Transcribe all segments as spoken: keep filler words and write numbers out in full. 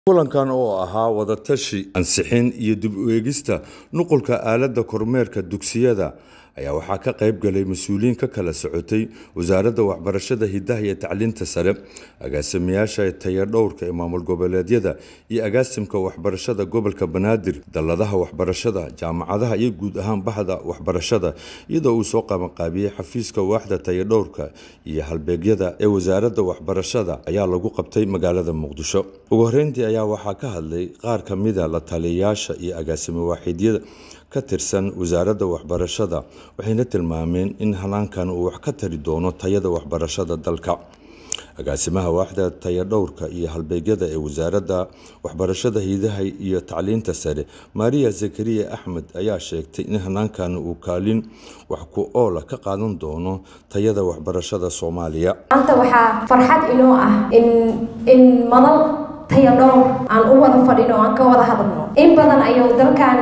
kulankan oo ahaa wada tashi ansixin iyo dib u eegista nuqulka aaladda kormeerka dugsiyada ayaa waxaa ka qayb galay mas'uuliyiin ka kala socotay wasaaradda waxbarashada hidaha iyo tacliinta sare agaasimayaasha tayadhowrka ee maamul goboleedyada iyo agaasimka waxbarashada gobolka Banaadir dalladaha waxbarashada jaamacadaha iyo guud ahaan bahda waxbarashada iyadoo uu soo qabanqaabiyay xafiiska waaxda tayadhowrka iyo halbeegyada ee wasaaradda waxbarashada ayaa lagu qabtay magaalada Muqdisho ugu horeyntii ayaa waxaa ka hadlay qaar ka mid ah la taliyayaasha iyo agaasimo waaxidyada ka tirsan wasaaradda waxbarashada waxayna tilmaameen in hanaankan uu wax ka tari doono tayada waxbarashada dalka agaasimaha waaxda tayadhowrka iyo halbeegyada ee wasaaradda waxbarashada hidaha iyo tacliinta sare Maria Zakariya Ahmed ayaa sheegtay in hanaankan uu kaalin wax ku ool ka qaadan doono tayada waxbarashada Soomaaliya anta waxa farxad inoo ah in in madal tayadhowr aan u wada fadhino aan ka wada hadalno in badan ayuu dalkan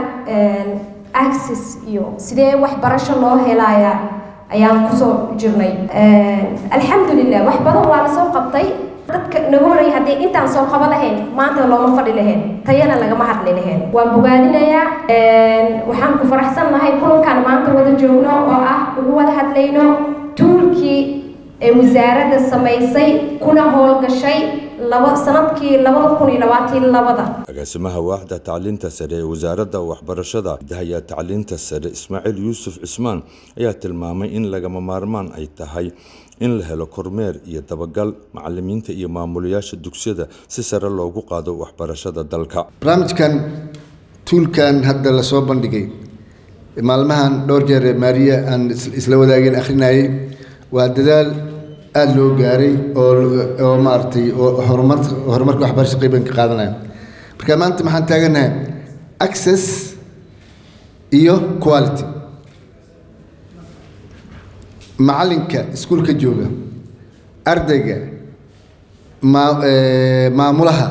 access iyo sidee waxbarasho loo helayaa ayaan ku soo jirnay alxamdulillah wax badan waa la soo qabtay dadka nagu horay hadii intaan soo qaban lahayn maanta looma fadhi lahayn tayana lagama hadli lahayn waan bogaadinayaa waxaan ku faraxsanahay kulankan maanta wada joogno oo ah ugu wada hadlayno toolkii ee wasaaradda samaysay kuna howlgashay laba sanadkii laba kun iyo labaatan iyo laba agaasimaha waaxda tacliinta sare ee wasaaradda waxbarashada hidaha tacliinta sare Ismaaciil Yuusuf Cismaan ayaa tilmaamay in lagama maarmaan ay tahay in la helo kormeer iyo dabagal macallimiinta iyo maamulayaasha dugsiyada si sare loogu qaado waxbarashada dalka barnaamijkan toolkan hadda la soo bandhigay maalmahan dhowr jeer Maria aan isla wadaageen akhrinayay waa dadaal aad loo gaaray oo oo maartay oo horumar horumarka waxbarasho qayban ka qaadanaya marka maanta maxaan taaganahay access iyo quality macalinka iskuulka jooga ardayga maamulaha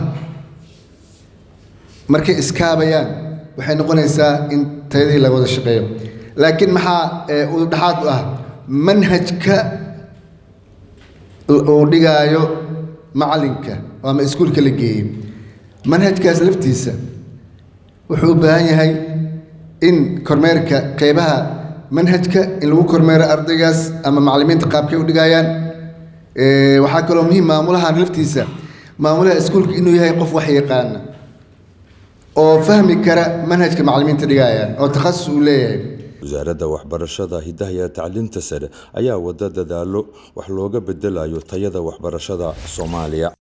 markay iskaabayaan waxay noqonaysaa in tayadii laga wada shaqeeyo laakiin maxaa u dhaxaad u ah manhajka oo dhigaayo macalinka ama iskuulka la geeyay manhajkaas laftiisa wuxuu u baahan yahay in kormeerka qaybaha manhajka in lagu kormeero ardaygaas ama macallimiinta qaabkay u dhigayaan ee waxa kale oo muhiim maamulaha laftiisa maamulaha iskuulka inuu yahay qof wax yaqaan oo fahmi kara manhajka macallimiinta dhigayaan oo takhasus u leeyahay wasaaradda waxbarashada hidaha iyo tacliinta sare ayaa wada dadaalo wax looga bedelayo tayada waxbarashada Soomaaliya.